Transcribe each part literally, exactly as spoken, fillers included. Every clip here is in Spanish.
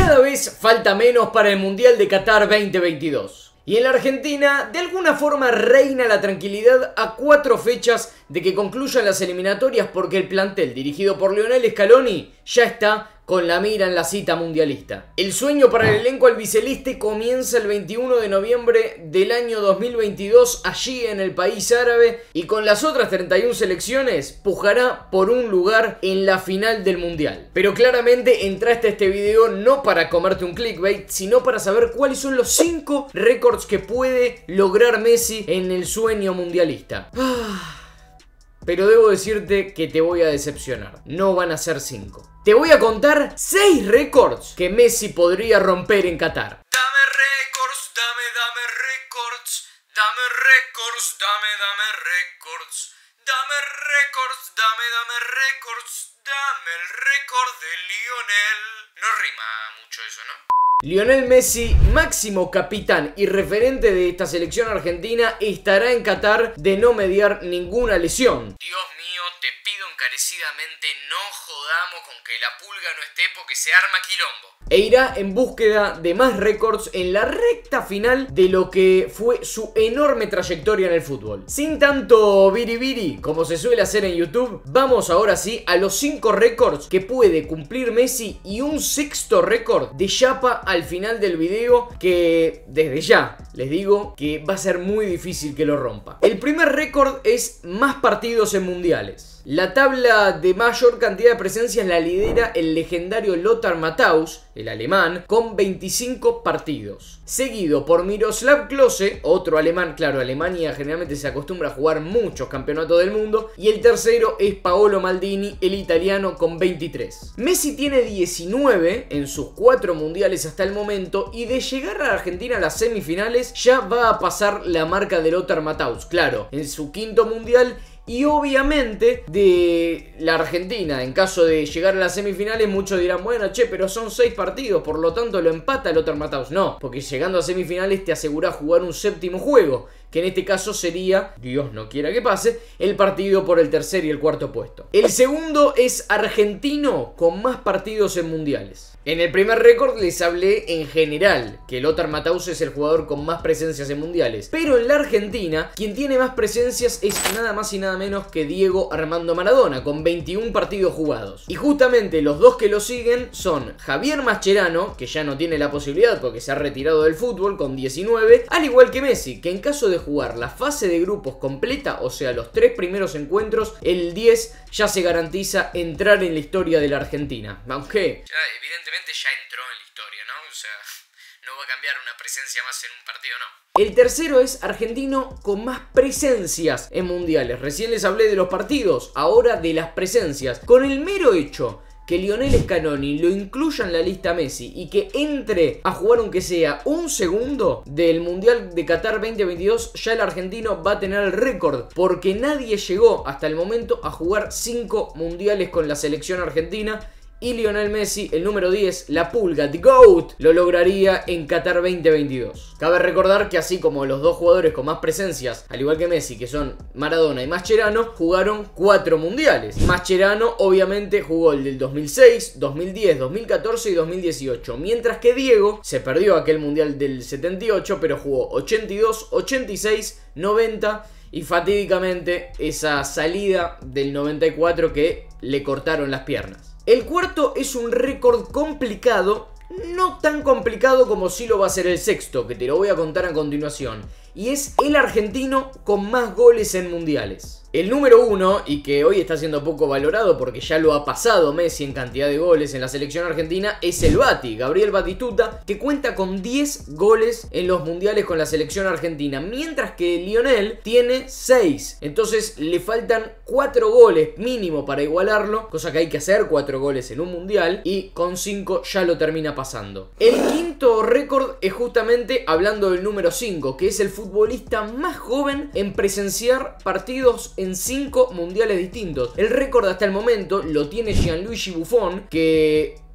Cada vez falta menos para el Mundial de Qatar veinte veintidós. Y en la Argentina, de alguna forma reina la tranquilidad a cuatro fechas de que concluyan las eliminatorias, porque el plantel dirigido por Lionel Scaloni ya está con la mira en la cita mundialista. El sueño para el elenco albiceleste comienza el veintiuno de noviembre del año dos mil veintidós allí en el país árabe, y con las otras treinta y una selecciones pujará por un lugar en la final del mundial. Pero claramente entraste a este video no para comerte un clickbait, sino para saber cuáles son los cinco récords que puede lograr Messi en el sueño mundialista. Ah. Pero debo decirte que te voy a decepcionar. No van a ser cinco. Te voy a contar seis récords que Messi podría romper en Qatar. Dame récords, dame, dame récords. Dame récords, dame, dame récords. Dame récords, dame, dame récords. Dame el récord de Lionel. No rima mucho eso, ¿no? Lionel Messi, máximo capitán y referente de esta selección argentina, estará en Qatar de no mediar ninguna lesión. Dios mío, te pido encarecidamente no jodamos con que la pulga no esté porque se arma quilombo. E irá en búsqueda de más récords en la recta final de lo que fue su enorme trayectoria en el fútbol. Sin tanto biribiri como se suele hacer en YouTube, vamos ahora sí a los cinco récords que puede cumplir Messi y un sexto récord de chapa al final del video que desde ya les digo que va a ser muy difícil que lo rompa. El primer récord es más partidos en mundiales. La tabla de mayor cantidad de presencias la lidera el legendario Lothar Matthaus, el alemán, con veinticinco partidos. Seguido por Miroslav Klose, otro alemán. Claro, Alemania generalmente se acostumbra a jugar muchos campeonatos del mundo. Y el tercero es Paolo Maldini, el italiano, con veintitrés. Messi tiene diecinueve en sus cuatro mundiales hasta el momento. Y de llegar a Argentina a las semifinales ya va a pasar la marca de Lothar Matthaus. Claro, en su quinto mundial. Y obviamente de la Argentina, en caso de llegar a las semifinales, muchos dirán, bueno, che, pero son seis partidos, por lo tanto lo empata Lothar Matthaus. No, porque llegando a semifinales te asegura jugar un séptimo juego, que en este caso sería, Dios no quiera que pase, el partido por el tercer y el cuarto puesto. El segundo es argentino con más partidos en mundiales. En el primer récord les hablé en general que Lothar Matthaus es el jugador con más presencias en mundiales. Pero en la Argentina, quien tiene más presencias es nada más y nada menos que Diego Armando Maradona, con veintiún partidos jugados. Y justamente los dos que lo siguen son Javier Mascherano, que ya no tiene la posibilidad porque se ha retirado del fútbol, con diecinueve, al igual que Messi, que en caso de jugar la fase de grupos completa, o sea los tres primeros encuentros, el diez ya se garantiza entrar en la historia de la Argentina. Aunque ya, evidentemente ya entró en la historia, ¿no? O sea, no va a cambiar una presencia más en un partido, no. El tercero es argentino con más presencias en mundiales. Recién les hablé de los partidos, ahora de las presencias. Con el mero hecho que Lionel Scaloni lo incluya en la lista Messi y que entre a jugar aunque sea un segundo del Mundial de Qatar veinte veintidós, ya el argentino va a tener el récord, porque nadie llegó hasta el momento a jugar cinco mundiales con la selección argentina. Y Lionel Messi, el número diez, la pulga, the GOAT, lo lograría en Qatar veinte veintidós. Cabe recordar que así como los dos jugadores con más presencias, al igual que Messi, que son Maradona y Mascherano, jugaron cuatro mundiales. Mascherano obviamente jugó el del dos mil seis, dos mil diez, dos mil catorce y dos mil dieciocho. Mientras que Diego se perdió aquel mundial del setenta y ocho, pero jugó ochenta y dos, ochenta y seis, noventa... y fatídicamente esa salida del noventa y cuatro que le cortaron las piernas. El cuarto es un récord complicado, no tan complicado como sí lo va a ser el sexto, que te lo voy a contar a continuación. Y es el argentino con más goles en mundiales. El número uno, y que hoy está siendo poco valorado porque ya lo ha pasado Messi en cantidad de goles en la selección argentina, es el Bati, Gabriel Batistuta, que cuenta con diez goles en los mundiales con la selección argentina, mientras que Lionel tiene seis. Entonces le faltan cuatro goles mínimo para igualarlo, cosa que hay que hacer, cuatro goles en un mundial, y con cinco ya lo termina pasando. El quinto récord es justamente hablando del número cinco, que es el futbolista más joven en presenciar partidos en cinco mundiales distintos. El récord hasta el momento lo tiene Gianluigi Buffon, que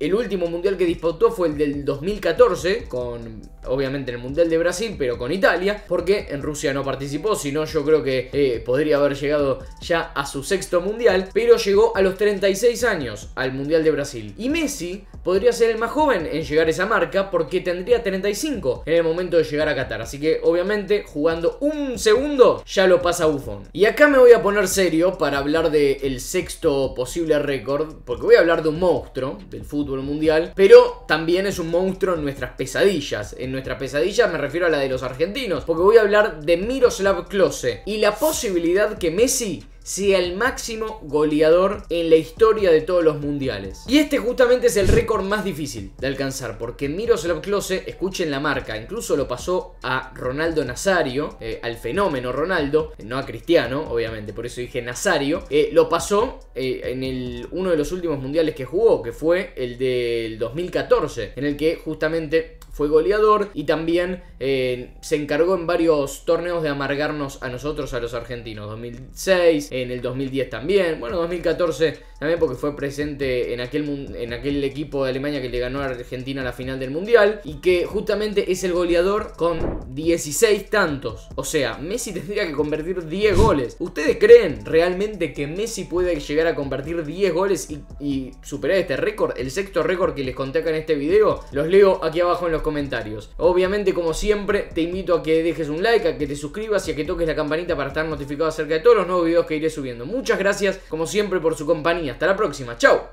El último mundial que disputó fue el del dos mil catorce, con obviamente en el mundial de Brasil, pero con Italia, porque en Rusia no participó, sino yo creo que eh, podría haber llegado ya a su sexto mundial, pero llegó a los treinta y seis años al mundial de Brasil. Y Messi podría ser el más joven en llegar a esa marca, porque tendría treinta y cinco en el momento de llegar a Qatar, así que obviamente jugando un segundo ya lo pasa Buffon. Y acá me voy a poner serio para hablar del sexto posible récord, porque voy a hablar de un monstruo del fútbol mundial, pero también es un monstruo en nuestras pesadillas. En nuestras pesadillas me refiero a la de los argentinos, porque voy a hablar de Miroslav Klose y la posibilidad que Messi sea el máximo goleador en la historia de todos los mundiales. Y este justamente es el récord más difícil de alcanzar, porque Miroslav Klose, escuchen la marca, incluso lo pasó a Ronaldo Nazario, eh, al fenómeno Ronaldo, no a Cristiano, obviamente, por eso dije Nazario, eh, lo pasó eh, en el, uno de los últimos mundiales que jugó, que fue el del dos mil catorce, en el que justamente fue goleador y también eh, se encargó en varios torneos de amargarnos a nosotros, a los argentinos. dos mil seis, en el dos mil diez también, bueno, dos mil catorce también, porque fue presente en aquel, en aquel equipo de Alemania que le ganó a Argentina la final del mundial, y que justamente es el goleador con dieciséis tantos. O sea, Messi tendría que convertir diez goles. ¿Ustedes creen realmente que Messi puede llegar a convertir diez goles y, y superar este récord? El sexto récord que les conté acá en este video, los leo aquí abajo en los comentarios. Obviamente, como siempre, te invito a que dejes un like, a que te suscribas y a que toques la campanita para estar notificado acerca de todos los nuevos videos que iré subiendo. Muchas gracias, como siempre, por su compañía. Hasta la próxima. Chau.